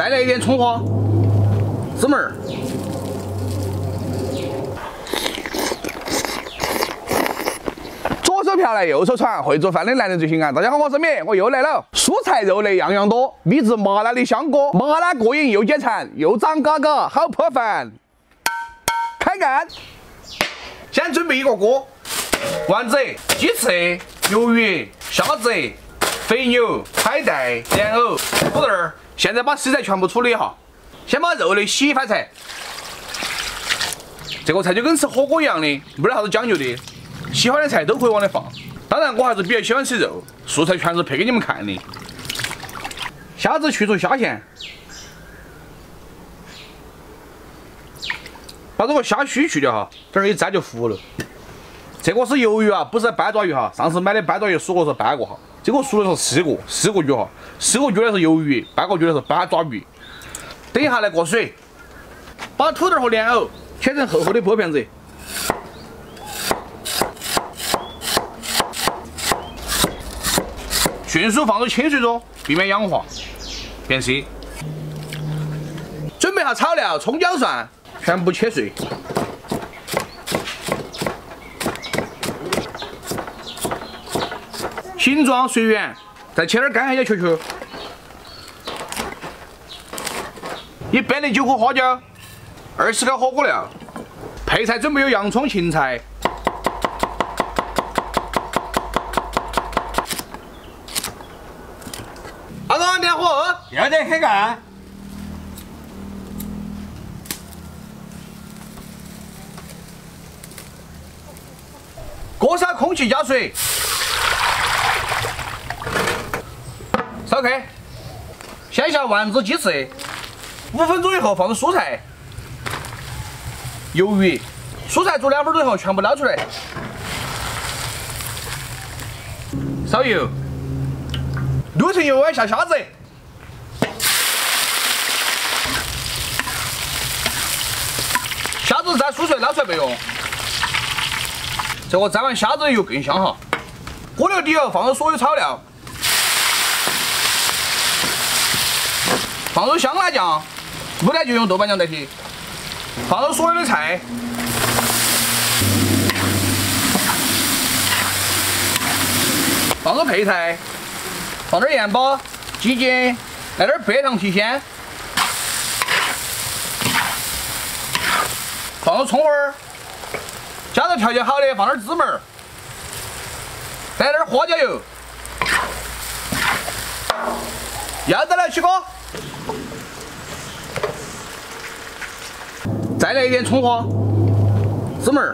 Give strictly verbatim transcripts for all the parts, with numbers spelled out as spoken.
再来一点葱花、芝麻儿。左手瓢来右手传，会做饭的男人最性感。大家好，我是米，我又来了。蔬菜肉类样样多，秘制麻辣的香锅，麻辣过瘾又解馋，又长嘎嘎，好破饭。开干！先准备一个锅，丸子、鸡翅、鱿鱼、虾子、肥牛、海带、莲藕、土豆儿。现在把食材全部处理好，先把肉类洗一番菜。这个菜就跟吃火锅一样的，没得啥子讲究的。喜欢的菜都可以往里放，当然我还是比较喜欢吃肉，素菜全是配给你们看的。虾子去除虾线，把这个虾须去掉哈，这儿一摘就糊了。这个是鱿鱼啊，不是斑爪鱼哈，上次买的斑爪鱼熟过是斑过哈，这个熟的是丝过，丝过鱼哈，丝过鱼的是鱿鱼，斑过鱼的是斑爪鱼。等一下来过水，把土豆和莲藕切成厚厚的薄片子。迅速放入清水中，避免氧化，变稀。准备好炒料，葱姜蒜全部切碎。形状随缘，再切点干海椒球球。一百零九颗花椒，二十个火锅料。配菜准备有洋葱、芹菜。阿哥，点火， 要得，开干。 锅烧空气加水，烧开。先下丸子、鸡翅，五分钟以后放入蔬菜、鱿鱼。蔬菜煮两分钟以后全部捞出来，烧油。六成油温下虾子，虾子摘酥脆捞出来备用。这个沾完虾子的油更香哈。锅留底后放入所有炒料，放入香辣酱，不来就用豆瓣酱代替。放入所有的菜，放入配菜。放点盐巴、鸡精，来点白糖提鲜，放入葱花儿，加入调节好的，放点芝麻儿，来点花椒油，要得了，起锅，再来一点葱花、芝麻儿，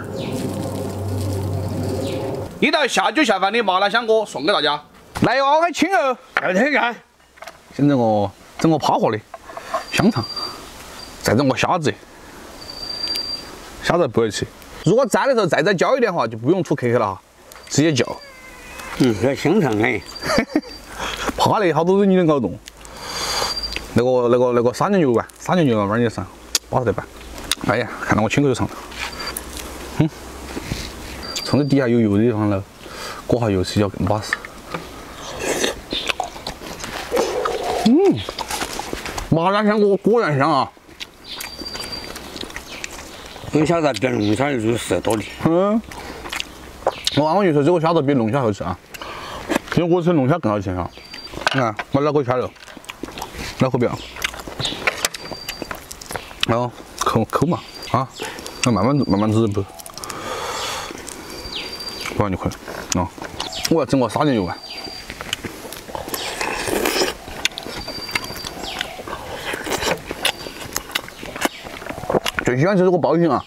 一道下酒下饭的麻辣香锅送给大家。来哟，还青哦， 要得，干。 先整个整个趴活的香肠，再整个虾子，虾子不会吃。如果蘸的时候再再浇一点的话，就不用涂壳壳了哈，直接浇。 嗯，这香肠哎， 趴的好多人你能搞动。那个那个那个沙牛牛丸，沙牛牛丸往里上，巴适得板。哎呀，看到我亲口就尝了。嗯，趁着底下有油的地方了，裹下油吃起更巴适。嗯，麻辣香锅果然香啊！ 龙虾在比龙虾就是适多的。 嗯，我刚刚就说这个虾子比龙虾好吃啊，因为我吃龙虾更好吃哈。你看，我脑壳圈了，脑壳表，然后抠抠嘛啊，那慢慢慢慢滋补，不然就可以啊。我要整个沙牛油丸。最喜欢吃这个包心啊，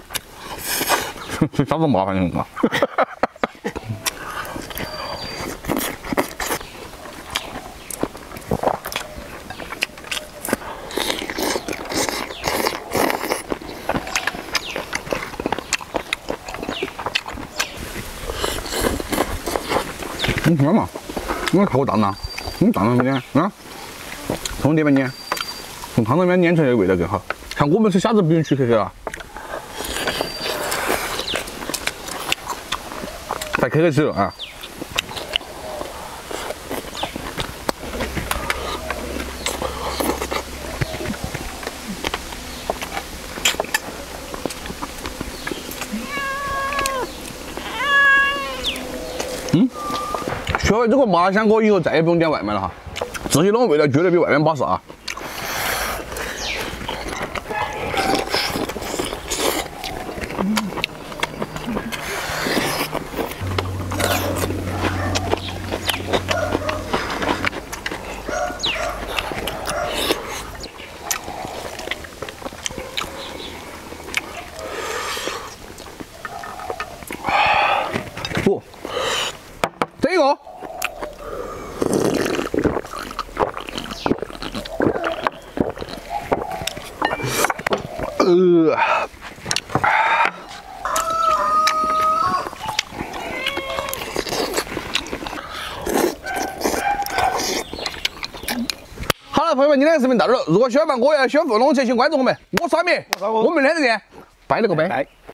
啥子麻烦用啊？嗯，干嘛？我烤个蛋呐，嗯，蛋上面啊，从里面捏，从汤里面捏出来的味道更好。像我们吃虾子不用去壳壳啊，带壳壳吃了啊。 各位，这个麻辣香锅以后再也不用点外卖了哈，自己弄的味道绝对比外面巴适啊！不，这个。 呃，好了，朋友们，今天的视频到这儿了。如果喜欢我，要喜欢互动，请关注我们，我是阿米，我们明天再见，拜了个拜。